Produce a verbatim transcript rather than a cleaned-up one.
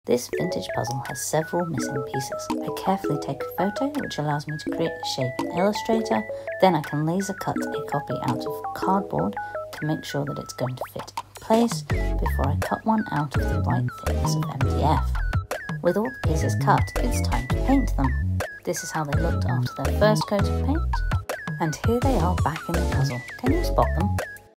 This vintage puzzle has several missing pieces. I carefully take a photo, which allows me to create the shape in Illustrator. Then I can laser cut a copy out of cardboard to make sure that it's going to fit in place before I cut one out of the right thickness of M D F. With all the pieces cut, it's time to paint them. This is how they looked after their first coat of paint. And here they are back in the puzzle. Can you spot them?